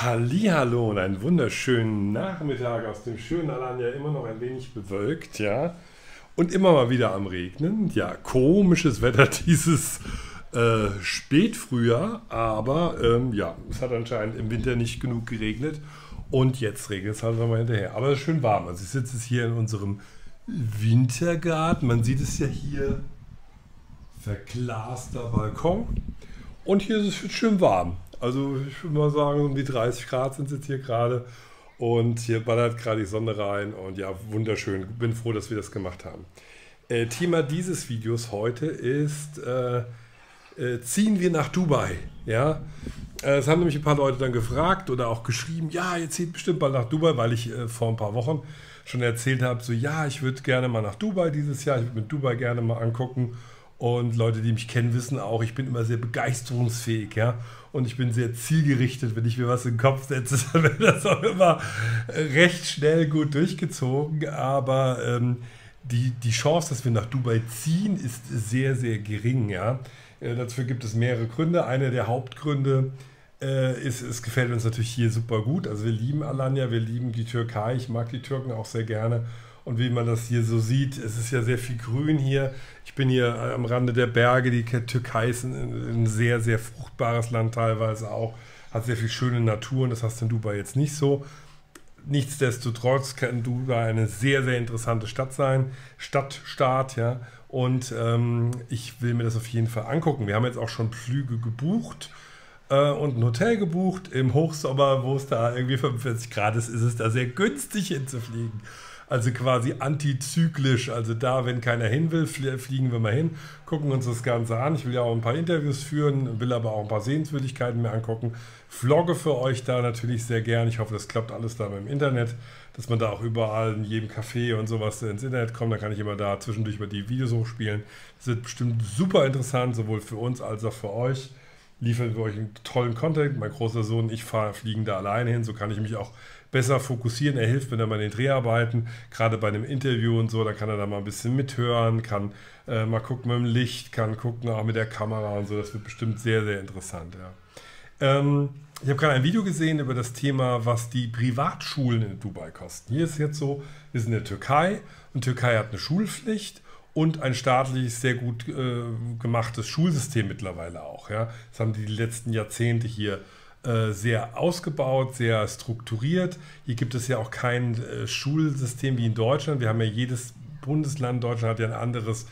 Hallihallo und einen wunderschönen Nachmittag aus dem schönen Alanya, immer noch ein wenig bewölkt, ja. Und immer mal wieder am Regnen. Ja, komisches Wetter dieses Spätfrühjahr, aber ja, es hat anscheinend im Winter nicht genug geregnet und jetzt regnet es halt nochmal hinterher. Aber es ist schön warm. Also ich sitze jetzt hier in unserem Wintergarten. Man sieht es ja hier, verglaster Balkon. Und hier ist es jetzt schön warm. Also ich würde mal sagen, um die 30 Grad sind es jetzt hier gerade. Und hier ballert gerade die Sonne rein. Und ja, wunderschön. Bin froh, dass wir das gemacht haben. Thema dieses Videos heute ist, ziehen wir nach Dubai? Ja, es haben nämlich ein paar Leute dann gefragt oder auch geschrieben, ja, ihr zieht bestimmt bald nach Dubai, weil ich vor ein paar Wochen schon erzählt habe, so ja, ich würde gerne mal nach Dubai dieses Jahr, ich würde mir Dubai gerne mal angucken. Und Leute, die mich kennen, wissen auch, ich bin immer sehr begeisterungsfähig, ja. Und ich bin sehr zielgerichtet. Wenn ich mir was in den Kopf setze, dann wird das auch immer recht schnell gut durchgezogen. Aber die Chance, dass wir nach Dubai ziehen, ist sehr, sehr gering, ja. Dafür gibt es mehrere Gründe. Einer der Hauptgründe ist, es gefällt uns natürlich hier super gut. Also wir lieben Alanya, wir lieben die Türkei. Ich mag die Türken auch sehr gerne. Und wie man das hier so sieht, es ist ja sehr viel Grün hier. Ich bin hier am Rande der Berge. Die Türkei ist ein sehr, sehr fruchtbares Land teilweise auch. Hat sehr viel schöne Natur und das hast du in Dubai jetzt nicht so. Nichtsdestotrotz kann Dubai eine sehr, sehr interessante Stadt sein. Stadtstaat, ja. Und ich will mir das auf jeden Fall angucken. Wir haben jetzt auch schon Flüge gebucht und ein Hotel gebucht. Im Hochsommer, wo es da irgendwie 45 Grad ist, ist es da sehr günstig hinzufliegen. Also quasi antizyklisch. Also da, wenn keiner hin will, fliegen wir mal hin, gucken uns das Ganze an. Ich will ja auch ein paar Interviews führen, will aber auch ein paar Sehenswürdigkeiten mir angucken. Vlogge für euch da natürlich sehr gern. Ich hoffe, das klappt alles da im Internet, dass man da auch überall in jedem Café und sowas ins Internet kommt. Da kann ich immer da zwischendurch mal die Videos hochspielen. Das wird bestimmt super interessant, sowohl für uns als auch für euch. Liefern wir euch einen tollen Content. Mein großer Sohn und ich fliegen da alleine hin, so kann ich mich auch besser fokussieren. Er hilft mir dann bei den Dreharbeiten, gerade bei einem Interview und so, da kann er da mal ein bisschen mithören, kann mal gucken mit dem Licht, kann gucken auch mit der Kamera und so. Das wird bestimmt sehr, sehr interessant. Ja. Ich habe gerade ein Video gesehen über das Thema, was die Privatschulen in Dubai kosten. Hier ist es jetzt so, wir sind in der Türkei und Türkei hat eine Schulpflicht und ein staatliches, sehr gut gemachtes Schulsystem mittlerweile auch. Ja. Das haben die letzten Jahrzehnte hier sehr ausgebaut, sehr strukturiert. Hier gibt es ja auch kein Schulsystem wie in Deutschland. Wir haben ja jedes Bundesland, Deutschland hat ja ein anderes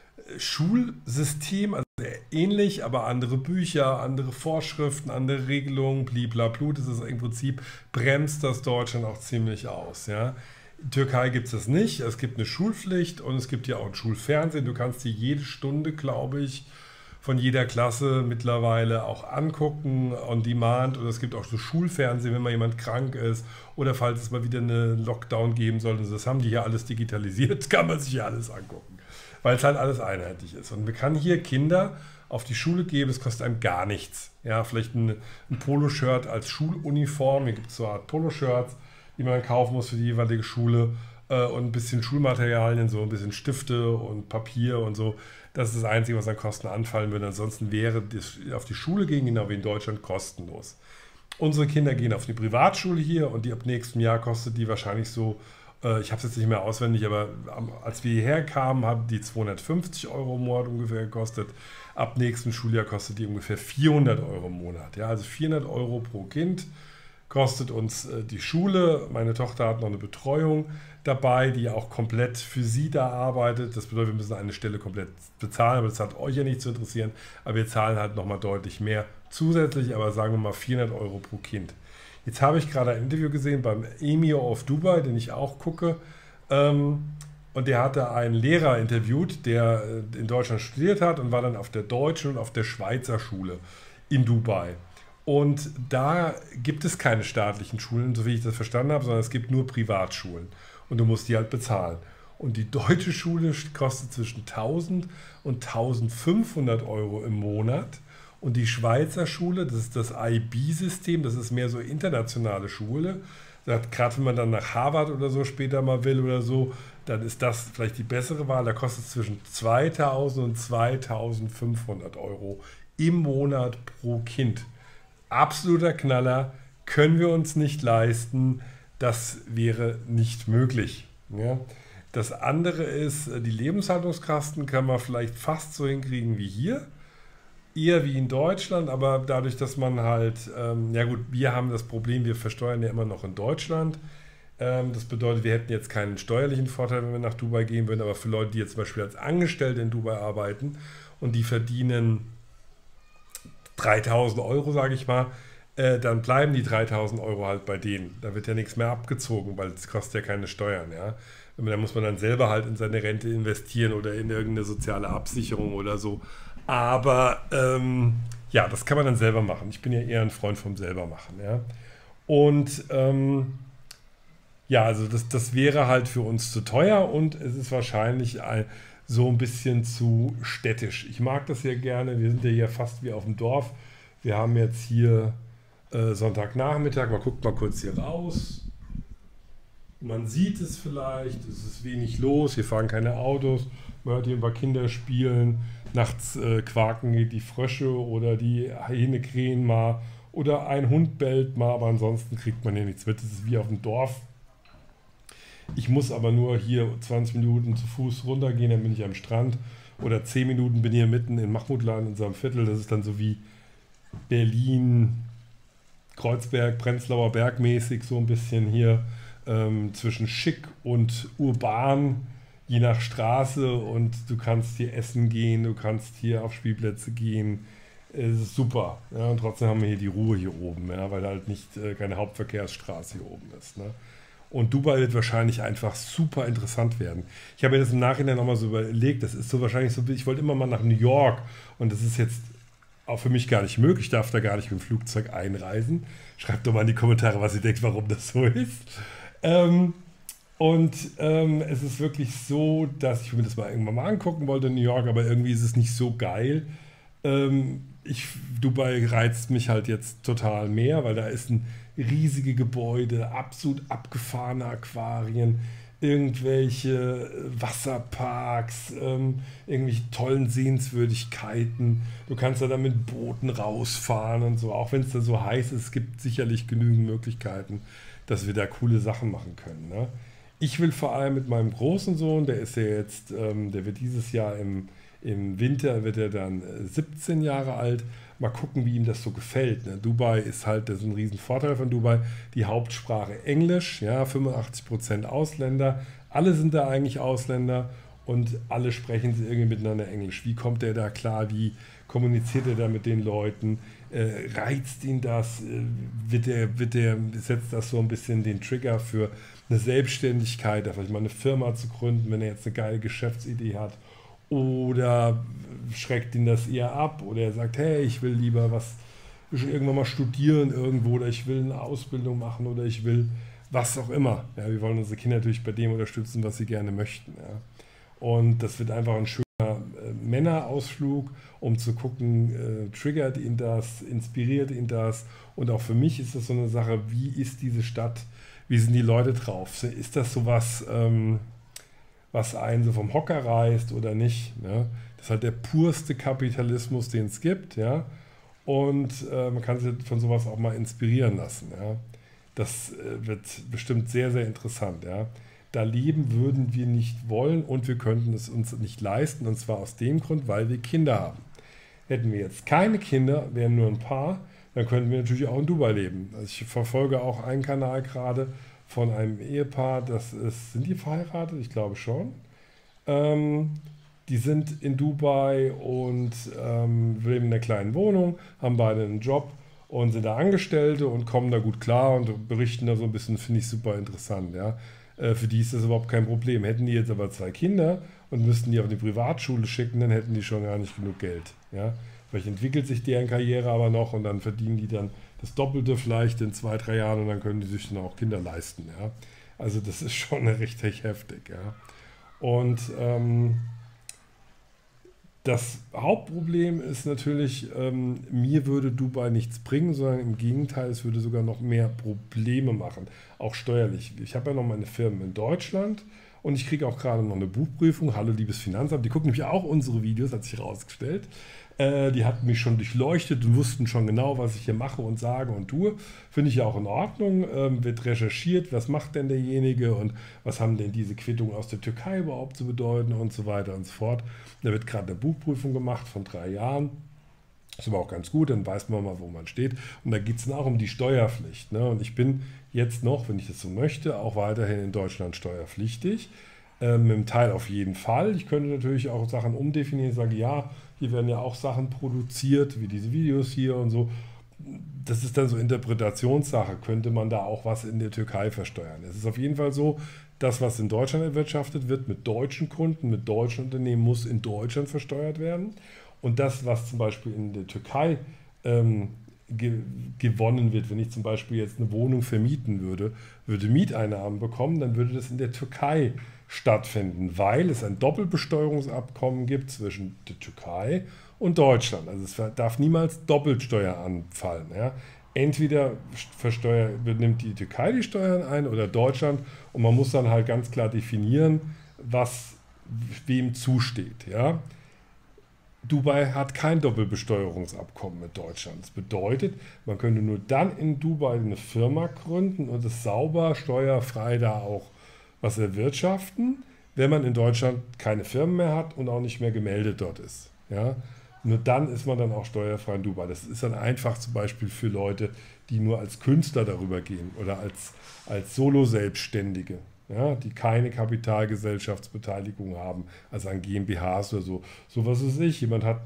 Schulsystem, also sehr ähnlich, aber andere Bücher, andere Vorschriften, andere Regelungen, bliblablu. Das ist im Prinzip, bremst das Deutschland auch ziemlich aus. Ja. In Türkei gibt es das nicht. Es gibt eine Schulpflicht und es gibt ja auch ein Schulfernsehen. Du kannst dir jede Stunde, glaube ich, von jeder Klasse mittlerweile auch angucken, on demand. Und es gibt auch so Schulfernsehen, wenn mal jemand krank ist oder falls es mal wieder eine Lockdown geben soll. Also das haben die hier alles digitalisiert, kann man sich hier alles angucken, weil es halt alles einheitlich ist. Und man kann hier Kinder auf die Schule geben, es kostet einem gar nichts. Ja, vielleicht ein Poloshirt als Schuluniform, hier gibt es so eine Art Poloshirts, die man kaufen muss für die jeweilige Schule und ein bisschen Schulmaterialien, so ein bisschen Stifte und Papier und so. Das ist das Einzige, was an Kosten anfallen würde. Ansonsten wäre das auf die Schule gehen, genau wie in Deutschland, kostenlos. Unsere Kinder gehen auf die Privatschule hier und die ab nächstem Jahr kostet die wahrscheinlich so, ich habe es jetzt nicht mehr auswendig, aber als wir hierher kamen, haben die 250 Euro im Monat ungefähr gekostet. Ab nächstem Schuljahr kostet die ungefähr 400 Euro im Monat. Ja, also 400 Euro pro Kind kostet uns die Schule. Meine Tochter hat noch eine Betreuung dabei, die auch komplett für sie da arbeitet. Das bedeutet, wir müssen eine Stelle komplett bezahlen, aber das hat euch ja nicht zu interessieren. Aber wir zahlen halt nochmal deutlich mehr zusätzlich, aber sagen wir mal 400 Euro pro Kind. Jetzt habe ich gerade ein Interview gesehen beim Emir of Dubai, den ich auch gucke. Und der hatte einen Lehrer interviewt, der in Deutschland studiert hat und war dann auf der deutschen und auf der Schweizer Schule in Dubai. Und da gibt es keine staatlichen Schulen, so wie ich das verstanden habe, sondern es gibt nur Privatschulen. Und du musst die halt bezahlen. Und die deutsche Schule kostet zwischen 1.000 und 1.500 Euro im Monat. Und die Schweizer Schule, das ist das IB-System, das ist mehr so internationale Schule. Gerade wenn man dann nach Harvard oder so später mal will oder so, dann ist das vielleicht die bessere Wahl. Da kostet es zwischen 2.000 und 2.500 Euro im Monat pro Kind. Absoluter Knaller, können wir uns nicht leisten. Das wäre nicht möglich. Ja? Das andere ist, die Lebenshaltungskosten kann man vielleicht fast so hinkriegen wie hier. Eher wie in Deutschland, aber dadurch, dass man halt, ja gut, wir haben das Problem, wir versteuern ja immer noch in Deutschland. Das bedeutet, wir hätten jetzt keinen steuerlichen Vorteil, wenn wir nach Dubai gehen würden, aber für Leute, die jetzt zum Beispiel als Angestellte in Dubai arbeiten und die verdienen 3.000 Euro, sage ich mal, dann bleiben die 3.000 Euro halt bei denen. Da wird ja nichts mehr abgezogen, weil es kostet ja keine Steuern. Ja? Da muss man dann selber halt in seine Rente investieren oder in irgendeine soziale Absicherung oder so. Aber ja, das kann man dann selber machen. Ich bin ja eher ein Freund vom Selbermachen. Ja? Und ja, also das wäre halt für uns zu teuer und es ist wahrscheinlich so ein bisschen zu städtisch. Ich mag das ja gerne. Wir sind ja hier fast wie auf dem Dorf. Wir haben jetzt hier Sonntagnachmittag. Man guckt mal kurz hier raus. Man sieht es vielleicht. Es ist wenig los. Hier fahren keine Autos. Man hört hier ein paar Kinder spielen. Nachts quaken die Frösche oder die Hähne krähen mal. Oder ein Hund bellt mal. Aber ansonsten kriegt man hier nichts mit. Es ist wie auf dem Dorf. Ich muss aber nur hier 20 Minuten zu Fuß runtergehen, dann bin ich am Strand. Oder 10 Minuten bin ich hier mitten in Mahmudlan in so einem Viertel. Das ist dann so wie Berlin, Kreuzberg, Prenzlauer Berg mäßig, so ein bisschen hier zwischen schick und urban, je nach Straße. Und du kannst hier essen gehen, du kannst hier auf Spielplätze gehen. Es ist super. Ja, und trotzdem haben wir hier die Ruhe hier oben, ja, weil halt nicht keine Hauptverkehrsstraße hier oben ist. Ne? Und Dubai wird wahrscheinlich einfach super interessant werden. Ich habe mir das im Nachhinein nochmal so überlegt, das ist so wahrscheinlich so, ich wollte immer mal nach New York und das ist jetzt auch für mich gar nicht möglich, ich darf da gar nicht mit dem Flugzeug einreisen. Schreibt doch mal in die Kommentare, was ihr denkt, warum das so ist. Es ist wirklich so, dass ich mir das mal irgendwann mal angucken wollte in New York, aber irgendwie ist es nicht so geil. Dubai reizt mich halt jetzt total mehr, weil da ist ein riesige Gebäude, absolut abgefahrene Aquarien, irgendwelche Wasserparks, irgendwelche tollen Sehenswürdigkeiten. Du kannst da mit Booten rausfahren und so, auch wenn es da so heiß ist, es gibt sicherlich genügend Möglichkeiten, dass wir da coole Sachen machen können. Ne? Ich will vor allem mit meinem großen Sohn, der ist ja jetzt, der wird dieses Jahr im Winter wird er dann 17 Jahre alt. Mal gucken, wie ihm das so gefällt. Ne? Dubai ist halt, das ist ein Riesenvorteil von Dubai, die Hauptsprache Englisch, ja, 85% Ausländer. Alle sind da eigentlich Ausländer und alle sprechen sie irgendwie miteinander Englisch. Wie kommt er da klar? Wie kommuniziert er da mit den Leuten? Reizt ihn das? Setzt das so ein bisschen den Trigger für eine Selbstständigkeit, vielleicht mal eine Firma zu gründen, wenn er jetzt eine geile Geschäftsidee hat? Oder schreckt ihn das eher ab? Oder er sagt, hey, ich will lieber irgendwann mal studieren irgendwo oder ich will eine Ausbildung machen oder ich will was auch immer. Ja, wir wollen unsere Kinder natürlich bei dem unterstützen, was sie gerne möchten. Ja. Und das wird einfach ein schöner Männerausflug, um zu gucken, triggert ihn das, inspiriert ihn das. Und auch für mich ist das so eine Sache, wie ist diese Stadt, wie sind die Leute drauf? Ist das sowas, was einen so vom Hocker reißt oder nicht? Ne? Das ist halt der purste Kapitalismus, den es gibt. Ja? Und man kann sich von sowas auch mal inspirieren lassen. Ja? Das wird bestimmt sehr, sehr interessant. Ja? Da leben würden wir nicht wollen und wir könnten es uns nicht leisten. Und zwar aus dem Grund, weil wir Kinder haben. Hätten wir jetzt keine Kinder, wären nur ein paar, dann könnten wir natürlich auch in Dubai leben. Also ich verfolge auch einen Kanal gerade von einem Ehepaar, sind die verheiratet? Ich glaube schon. Die sind in Dubai und leben in einer kleinen Wohnung, haben beide einen Job und sind da Angestellte und kommen da gut klar und berichten da so ein bisschen, finde ich super interessant. Ja. Für die ist das überhaupt kein Problem. Hätten die jetzt aber 2 Kinder und müssten die auf eine Privatschule schicken, dann hätten die schon gar nicht genug Geld. Ja. Vielleicht entwickelt sich deren Karriere aber noch und dann verdienen die dann das Doppelte vielleicht in 2, 3 Jahren und dann können die sich dann auch Kinder leisten. Ja. Also das ist schon richtig heftig. Ja. Und das Hauptproblem ist natürlich, mir würde Dubai nichts bringen, sondern im Gegenteil, es würde sogar noch mehr Probleme machen, auch steuerlich. Ich habe ja noch meine Firmen in Deutschland Und ich kriege auch gerade noch eine Buchprüfung. Hallo, liebes Finanzamt. Die gucken nämlich auch unsere Videos, hat sich herausgestellt. Die hatten mich schon durchleuchtet und wussten schon genau, was ich hier mache und sage und tue. Finde ich ja auch in Ordnung. Wird recherchiert, was macht denn derjenige und was haben denn diese Quittungen aus der Türkei überhaupt zu bedeuten und so weiter und so fort. Da wird gerade eine Buchprüfung gemacht von 3 Jahren. Ist aber auch ganz gut, dann weiß man mal, wo man steht. Und da geht es dann auch um die Steuerpflicht. Ne? Und ich bin jetzt noch, wenn ich das so möchte, auch weiterhin in Deutschland steuerpflichtig. Mit dem Teil auf jeden Fall. Ich könnte natürlich auch Sachen umdefinieren, sage ja, hier werden ja auch Sachen produziert, wie diese Videos hier und so. Das ist dann so Interpretationssache. Könnte man da auch was in der Türkei versteuern? Es ist auf jeden Fall so, das, was in Deutschland erwirtschaftet wird, mit deutschen Kunden, mit deutschen Unternehmen, muss in Deutschland versteuert werden. Und das, was zum Beispiel in der Türkei gewonnen wird, wenn ich zum Beispiel jetzt eine Wohnung vermieten würde, würde Mieteinnahmen bekommen, dann würde das in der Türkei stattfinden, weil es ein Doppelbesteuerungsabkommen gibt zwischen der Türkei und Deutschland. Also es darf niemals Doppelsteuer anfallen. Ja. Entweder nimmt die Türkei die Steuern ein oder Deutschland und man muss dann halt ganz klar definieren, was wem zusteht. Ja. Dubai hat kein Doppelbesteuerungsabkommen mit Deutschland. Das bedeutet, man könnte nur dann in Dubai eine Firma gründen und es sauber, steuerfrei da auch was erwirtschaften, wenn man in Deutschland keine Firmen mehr hat und auch nicht mehr gemeldet dort ist. Ja? Nur dann ist man dann auch steuerfrei in Dubai. Das ist dann einfach zum Beispiel für Leute, die nur als Künstler darüber gehen oder als Solo-Selbstständige. Ja, die keine Kapitalgesellschaftsbeteiligung haben, also an GmbHs oder so. So was weiß ich, jemand hat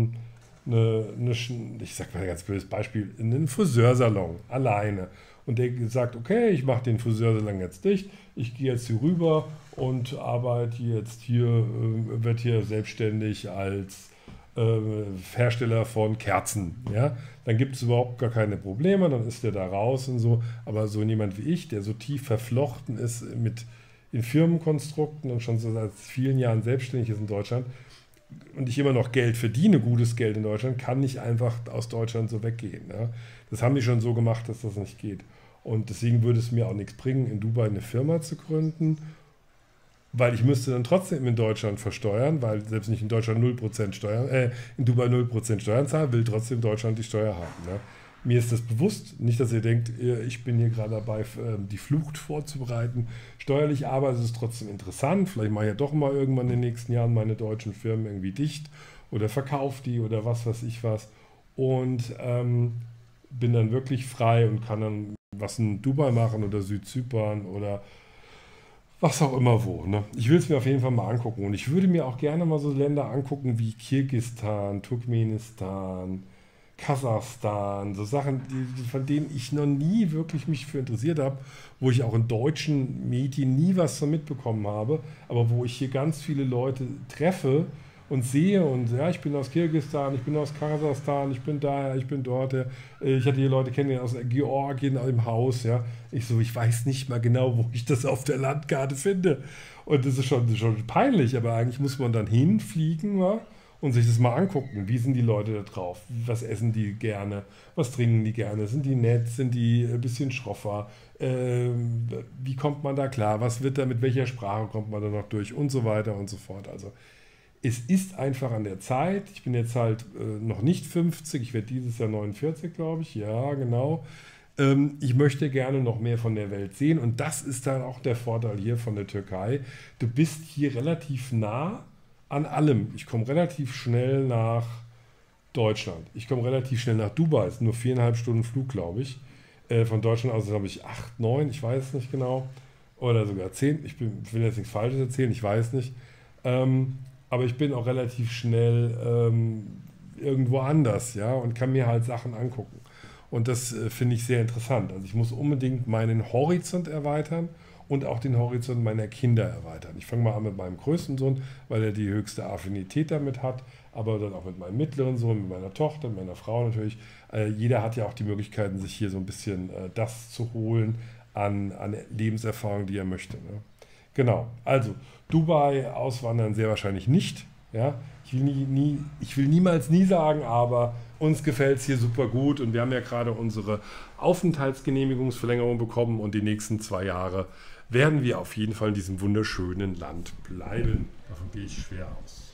ich sage mal ein ganz blödes Beispiel, einen Friseursalon alleine. Und der sagt, okay, ich mache den Friseursalon jetzt dicht, ich gehe jetzt hier rüber und arbeite jetzt hier, werde hier selbstständig als Hersteller von Kerzen. Ja? Dann gibt es überhaupt gar keine Probleme, dann ist der da raus und so. Aber so jemand wie ich, der so tief verflochten ist in Firmenkonstrukten und schon so seit vielen Jahren selbstständig ist in Deutschland und ich immer noch Geld verdiene, gutes Geld in Deutschland, kann nicht einfach aus Deutschland so weggehen. Ja? Das haben die schon so gemacht, dass das nicht geht. Und deswegen würde es mir auch nichts bringen, in Dubai eine Firma zu gründen, weil ich müsste dann trotzdem in Deutschland versteuern, weil selbst nicht in Deutschland 0% Steuern, in Dubai 0% Steuern zahlen, will trotzdem Deutschland die Steuer haben. Ne? Mir ist das bewusst, nicht, dass ihr denkt, ich bin hier gerade dabei, die Flucht vorzubereiten, steuerlich, aber es ist trotzdem interessant. Vielleicht mache ich ja doch mal irgendwann in den nächsten Jahren meine deutschen Firmen irgendwie dicht oder verkaufe die oder was weiß ich was und bin dann wirklich frei und kann dann was in Dubai machen oder Südzypern oder was auch immer wo. Ne? Ich will es mir auf jeden Fall mal angucken. Und ich würde mir auch gerne mal so Länder angucken wie Kirgisistan, Turkmenistan, Kasachstan, so Sachen, von denen ich noch nie wirklich mich für interessiert habe, wo ich auch in deutschen Medien nie was von mitbekommen habe, aber wo ich hier ganz viele Leute treffe und sehe und ja, ich bin aus Kirgisistan, ich bin aus Kasachstan, ich bin da, ich bin dort. Ich hatte hier Leute kennengelernt aus Georgien im Haus. Ja. Ich weiß nicht mal genau, wo ich das auf der Landkarte finde. Und das ist schon peinlich, aber eigentlich muss man dann hinfliegen, ja, und sich das mal angucken. Wie sind die Leute da drauf? Was essen die gerne? Was trinken die gerne? Sind die nett? Sind die ein bisschen schroffer? Wie kommt man da klar? Was wird da, mit welcher Sprache kommt man da noch durch? Und so weiter und so fort. Also es ist einfach an der Zeit. Ich bin jetzt halt noch nicht 50, ich werde dieses Jahr 49, glaube ich. Ja, genau. Ich möchte gerne noch mehr von der Welt sehen und das ist dann auch der Vorteil hier von der Türkei. Du bist hier relativ nah an allem. Ich komme relativ schnell nach Deutschland. Ich komme relativ schnell nach Dubai. Es sind nur 4,5 Stunden Flug, glaube ich. Von Deutschland aus habe ich 8, 9, ich weiß es nicht genau. Oder sogar 10. Ich will jetzt nichts Falsches erzählen, ich weiß nicht. Aber ich bin auch relativ schnell irgendwo anders, ja, und kann mir halt Sachen angucken. Und das finde ich sehr interessant. Also ich muss unbedingt meinen Horizont erweitern und auch den Horizont meiner Kinder erweitern. Ich fange mal an mit meinem größten Sohn, weil er die höchste Affinität damit hat, aber dann auch mit meinem mittleren Sohn, mit meiner Tochter, mit meiner Frau natürlich. Jeder hat ja auch die Möglichkeiten, sich hier so ein bisschen das zu holen an Lebenserfahrung, die er möchte. Ne? Genau, also Dubai auswandern sehr wahrscheinlich nicht. Ja? Ich will niemals nie sagen, aber uns gefällt es hier super gut und wir haben ja gerade unsere Aufenthaltsgenehmigungsverlängerung bekommen und die nächsten 2 Jahre werden wir auf jeden Fall in diesem wunderschönen Land bleiben. Davon gehe ich schwer aus.